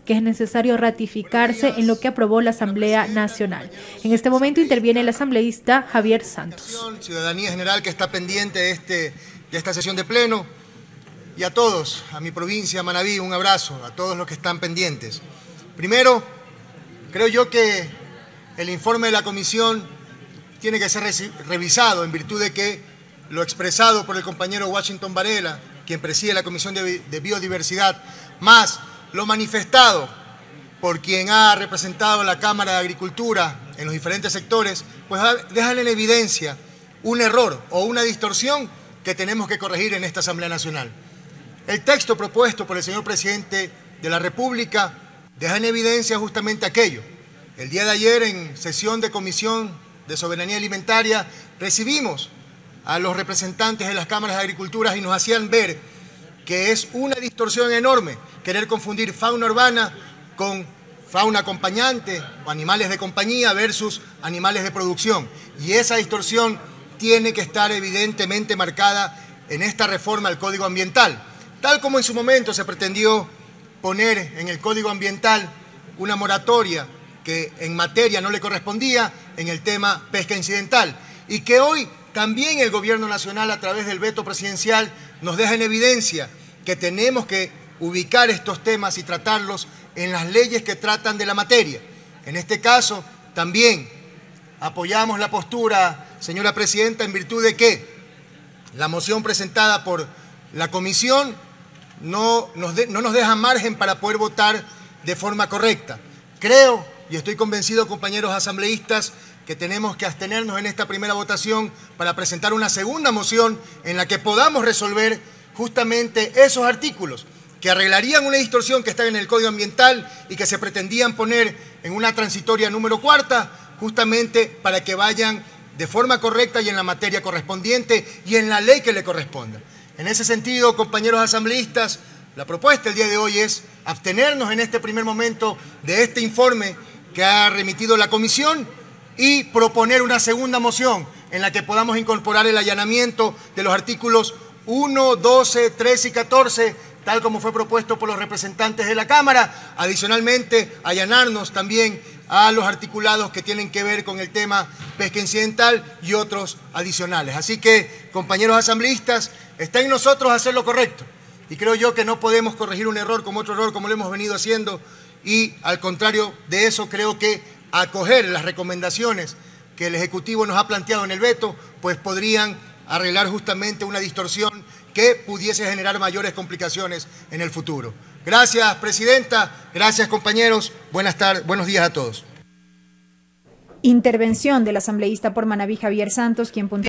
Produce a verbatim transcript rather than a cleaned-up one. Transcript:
que es necesario ratificarse en lo que aprobó la Asamblea Nacional. En este momento interviene el asambleísta Javier Santos. Ciudadanía general que está pendiente de, este, de esta sesión de pleno, y a todos, a mi provincia, Manabí, un abrazo, a todos los que están pendientes. Primero, creo yo que el informe de la comisión tiene que ser revisado en virtud de que lo expresado por el compañero Washington Varela, quien preside la Comisión de Biodiversidad, más lo manifestado por quien ha representado la Cámara de Agricultura en los diferentes sectores, pues dejan en evidencia un error o una distorsión que tenemos que corregir en esta Asamblea Nacional. El texto propuesto por el señor Presidente de la República deja en evidencia justamente aquello. El día de ayer, en sesión de Comisión de Soberanía Alimentaria, recibimos a los representantes de las cámaras de agricultura y nos hacían ver que es una distorsión enorme querer confundir fauna urbana con fauna acompañante o animales de compañía versus animales de producción. Y esa distorsión tiene que estar evidentemente marcada en esta reforma al Código Ambiental, tal como en su momento se pretendió poner en el Código Ambiental una moratoria que en materia no le correspondía en el tema pesca incidental, y que hoy también el Gobierno Nacional, a través del veto presidencial, nos deja en evidencia que tenemos que ubicar estos temas y tratarlos en las leyes que tratan de la materia. En este caso, también apoyamos la postura, señora Presidenta, en virtud de que la moción presentada por la Comisión no nos, de, no nos deja margen para poder votar de forma correcta. Creo y estoy convencido, compañeros asambleístas, que tenemos que abstenernos en esta primera votación para presentar una segunda moción en la que podamos resolver justamente esos artículos que arreglarían una distorsión que está en el Código Ambiental y que se pretendían poner en una transitoria número cuarta, justamente para que vayan de forma correcta y en la materia correspondiente y en la ley que le corresponda. En ese sentido, compañeros asambleístas, la propuesta el día de hoy es abstenernos en este primer momento de este informe que ha remitido la comisión y proponer una segunda moción en la que podamos incorporar el allanamiento de los artículos uno, doce, trece y catorce, tal como fue propuesto por los representantes de la Cámara. Adicionalmente, allanarnos también a los articulados que tienen que ver con el tema pesca incidental y otros adicionales. Así que, compañeros asambleístas, está en nosotros hacer lo correcto. Y creo yo que no podemos corregir un error como otro error, como lo hemos venido haciendo, y al contrario de eso, creo que acoger las recomendaciones que el Ejecutivo nos ha planteado en el veto, pues podrían arreglar justamente una distorsión que pudiese generar mayores complicaciones en el futuro. Gracias, Presidenta. Gracias, compañeros. Buenas tardes, buenos días a todos. Intervención del asambleísta por Manabí, Javier Santos, quien